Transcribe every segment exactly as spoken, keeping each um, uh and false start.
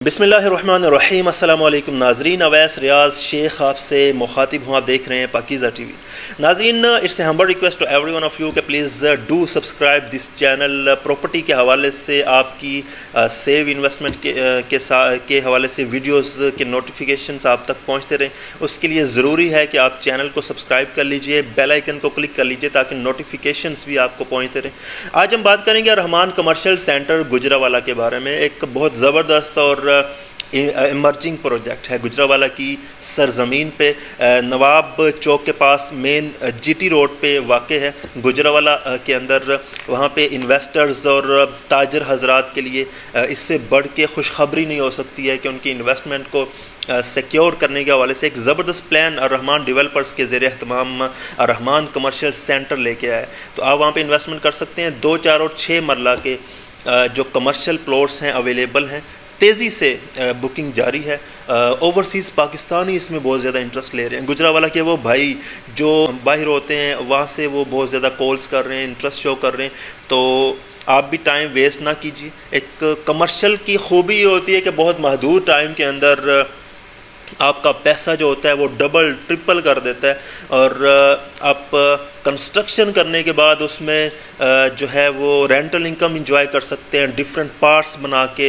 बिस्मिल्लाहिर्रहमानिर्रहीम। अस्सलाम वालेकुम नाजरीन, अवैस रियाज शेख आपसे मुखातिब हूँ। आप देख रहे हैं पाकीज़ा टीवी। नाजरीन, it's a humble request to every one of you कि please do subscribe this channel. Property के हवाले से आपकी सेव इन्वेस्टमेंट के के, के हवाले से वीडियोस के नोटिफिकेशंस आप तक पहुँचते रहें। उसके लिए ज़रूरी है कि आप चैनल को सब्सक्राइब कर लीजिए, बेल आइकन को क्लिक कर लीजिए ताकि नोटिफिकेशंस भी आपको पहुँचते रहें। आज हम बात करेंगे रहमान कमर्शियल सेंटर गुजरावाला के बारे में। एक बहुत ज़बरदस्त और इमर्जिंग प्रोजेक्ट है गुजरावाला की सरजमीन पे, नवाब चौक के पास मेन जीटी रोड पे वाक़ है गुजरावाला के अंदर। वहाँ पे इन्वेस्टर्स और ताजर हजरात के लिए इससे बढ़ के खुशखबरी नहीं हो सकती है कि उनकी इन्वेस्टमेंट को सिक्योर करने के हवाले से एक ज़बरदस्त प्लान रहमान डेवलपर्स के ज़रिए एहतमाम रहमान कमर्शियल सेंटर लेके आए। तो आप वहाँ पे इन्वेस्टमेंट कर सकते हैं। दो चार और छः मरला के जो कमर्शियल प्लॉट्स हैं अवेलेबल हैं, तेज़ी से बुकिंग जारी है। ओवरसीज़ पाकिस्तानी इसमें बहुत ज़्यादा इंटरेस्ट ले रहे हैं। गुजरावाला के वो भाई जो बाहर होते हैं वहाँ से वो बहुत ज़्यादा कॉल्स कर रहे हैं, इंटरेस्ट शो कर रहे हैं। तो आप भी टाइम वेस्ट ना कीजिए। एक कमर्शियल की खूबी ये होती है कि बहुत महदूद टाइम के अंदर आपका पैसा जो होता है वो डबल ट्रिपल कर देता है, और आप कंस्ट्रक्शन करने के बाद उसमें जो है वो रेंटल इनकम एंजॉय कर सकते हैं। डिफरेंट पार्ट्स बना के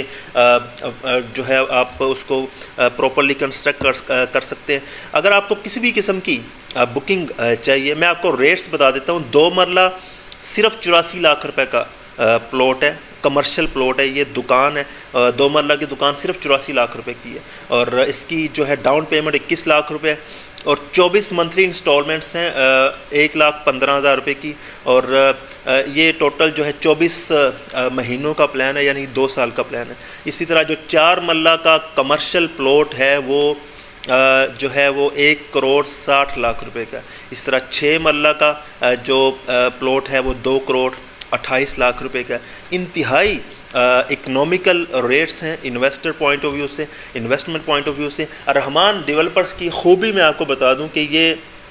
जो है आप उसको प्रॉपर्ली कंस्ट्रक्ट कर कर सकते हैं। अगर आपको किसी भी किस्म की बुकिंग चाहिए, मैं आपको रेट्स बता देता हूँ। दो मरला सिर्फ चौरासी लाख रुपए का प्लॉट है, कमर्शियल प्लॉट है, ये दुकान है। दो मरला की दुकान सिर्फ चौरासी लाख रुपए की है, और इसकी जो है डाउन पेमेंट इक्कीस लाख रुपए है, और चौबीस मंथली इंस्टॉलमेंट्स हैं एक लाख पंद्रह हज़ार रुपये की। और ये टोटल जो है चौबीस महीनों का प्लान है, यानी दो साल का प्लान है। इसी तरह जो चार मरला का कमर्शियल प्लॉट है वो जो है वो एक करोड़ साठ लाख रुपए का। इस तरह छः मरला का जो प्लॉट है वो दो करोड़ अट्ठाईस लाख रुपए का। इंतहाई इकनॉमिकल रेट्स हैं इन्वेस्टर पॉइंट ऑफ व्यू से, इन्वेस्टमेंट पॉइंट ऑफ व्यू से। रहमान डेवलपर्स की खूबी मैं आपको बता दूं कि ये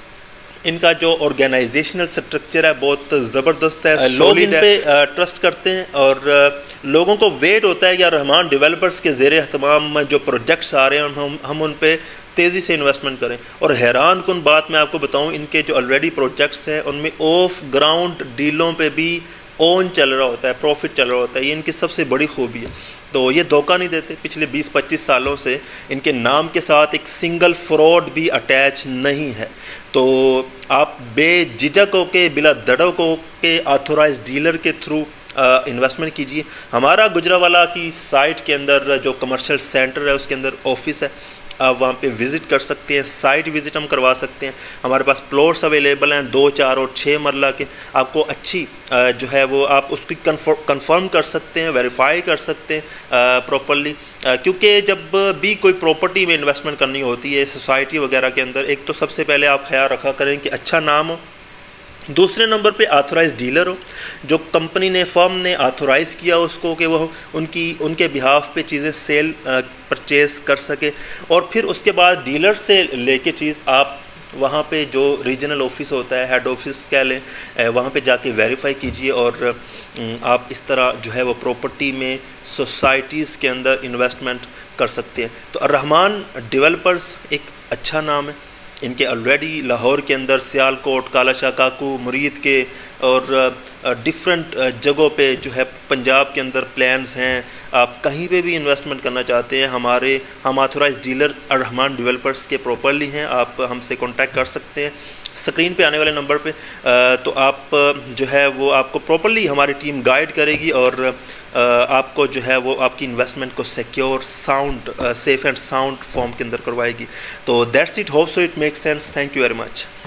इनका जो ऑर्गेनाइजेशनल स्ट्रक्चर है बहुत ज़बरदस्त है। लोग इन पे ट्रस्ट करते हैं और लोगों को वेट होता है कि रहमान डेवलपर्स के ज़ेरे एहतमाम जो प्रोजेक्ट्स आ रहे हैं हम हम उन पे तेज़ी से इन्वेस्टमेंट करें। और हैरान कुन बात मैं आपको बताऊं, इनके जो ऑलरेडी प्रोजेक्ट्स हैं उनमें ऑफ ग्राउंड डीलों पे भी ओन चल रहा होता है, प्रॉफिट चल रहा होता है। ये इनकी सबसे बड़ी खूबी है। तो ये धोखा नहीं देते। पिछले बीस पच्चीस सालों से इनके नाम के साथ एक सिंगल फ्रॉड भी अटैच नहीं है। तो आप बेझिझक होके, बिला धड़क होके ऑथोराइज डीलर के थ्रू इन्वेस्टमेंट कीजिए। हमारा गुजरावाला की साइट के अंदर जो कमर्शियल सेंटर है उसके अंदर ऑफिस है, आप वहाँ पे विज़िट कर सकते हैं। साइट विज़िट हम करवा सकते हैं। हमारे पास प्लॉट्स अवेलेबल हैं दो चार और छः मरला के। आपको अच्छी जो है वो आप उसकी कंफर्म कर सकते हैं, वेरीफाई कर सकते हैं प्रॉपर्ली। क्योंकि जब भी कोई प्रॉपर्टी में इन्वेस्टमेंट करनी होती है सोसाइटी वगैरह के अंदर, एक तो सबसे पहले आप ख्याल रखा करें कि अच्छा नाम हो, दूसरे नंबर पे ऑथोराइज डीलर हो, जो कंपनी ने फर्म ने ऑथोराइज़ किया उसको कि वो उनकी उनके बिहाफ पे चीज़ें सेल परचेज़ कर सके। और फिर उसके बाद डीलर से लेके चीज़ आप वहाँ पे जो रीजनल ऑफिस होता है, हेड ऑफिस कह लें, वहाँ पे जाके वेरीफाई कीजिए। और आप इस तरह जो है वो प्रॉपर्टी में सोसाइटीज़ के अंदर इन्वेस्टमेंट कर सकते हैं। तो रहमान डेवलपर्स एक अच्छा नाम है। इनके ऑलरेडी लाहौर के अंदर, सियालकोट, कालाशाह काकू, मुरीद के और डिफरेंट जगहों पे जो है पंजाब के अंदर प्लान्स हैं। आप कहीं पे भी इन्वेस्टमेंट करना चाहते हैं, हमारे हम ऑथोराइज डीलर रहमान डेवलपर्स के प्रॉपर्ली हैं। आप हमसे कांटेक्ट कर सकते हैं स्क्रीन पे आने वाले नंबर पे। तो आप जो है वो आपको प्रॉपर्ली हमारी टीम गाइड करेगी और आपको जो है वो आपकी इन्वेस्टमेंट को secure, sound, safe and sound form के अंदर करवाएगी। तो that's it, hope so it makes sense. Thank you very much.